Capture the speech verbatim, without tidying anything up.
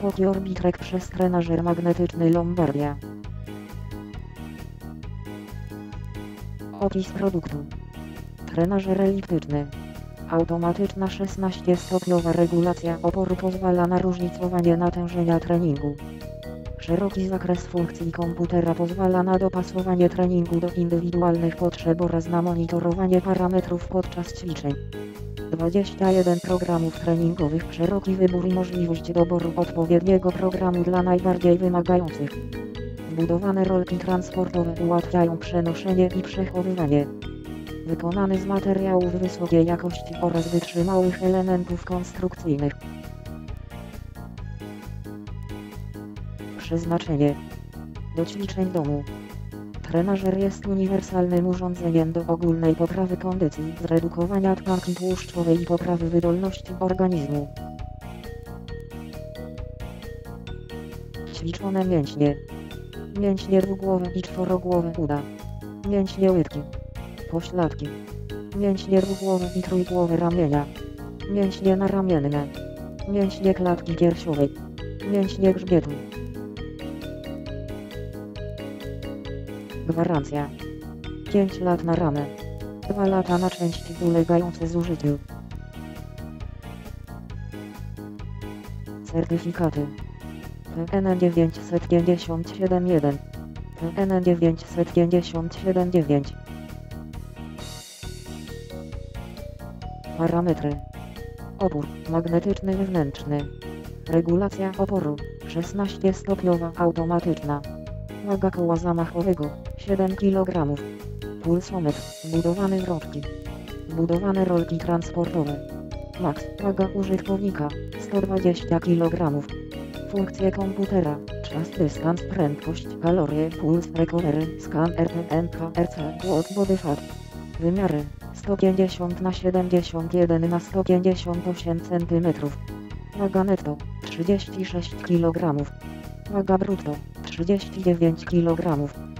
Spoki Orbitrek przez trenażer magnetyczny Lombardia. Opis produktu. Trenażer eliptyczny. Automatyczna szesnastostopniowa regulacja oporu pozwala na różnicowanie natężenia treningu. Szeroki zakres funkcji komputera pozwala na dopasowanie treningu do indywidualnych potrzeb oraz na monitorowanie parametrów podczas ćwiczeń. dwadzieścia jeden programów treningowych, szeroki wybór i możliwość doboru odpowiedniego programu dla najbardziej wymagających. Wbudowane rolki transportowe ułatwiają przenoszenie i przechowywanie. Wykonany z materiałów wysokiej jakości oraz wytrzymałych elementów konstrukcyjnych. Przeznaczenie. Do ćwiczeń w domu. Trenażer jest uniwersalnym urządzeniem do ogólnej poprawy kondycji, zredukowania tkanki tłuszczowej i poprawy wydolności organizmu. Ćwiczone mięśnie. Mięśnie dwugłowe i czworogłowe uda. Mięśnie łydki. Pośladki. Mięśnie dwugłowe i trójgłowe ramienia. Mięśnie naramienne. Mięśnie klatki piersiowej. Mięśnie grzbietu. Gwarancja. pięć lat na ramę. dwa lata na części ulegające zużyciu. Certyfikaty. P N dziewięćset pięćdziesiąt siedem jeden. P N dziewięćset pięćdziesiąt siedem dziewięć. Parametry. Opór magnetyczny wewnętrzny. Regulacja oporu szesnastostopniowa automatyczna. Waga koła zamachowego siedem kilogramów. Pulsometr wbudowany w rączki. Wbudowane rolki transportowe. Max waga użytkownika sto dwadzieścia kilogramów. Funkcje komputera: czas, dystans, prędkość, kalorie, puls, recovery, scan R P M, K R C, watt, body fat. Wymiary sto pięćdziesiąt na siedemdziesiąt jeden na sto pięćdziesiąt osiem centymetrów. Waga netto trzydzieści sześć kilogramów. Waga brutto trzydzieści dziewięć kilogramów.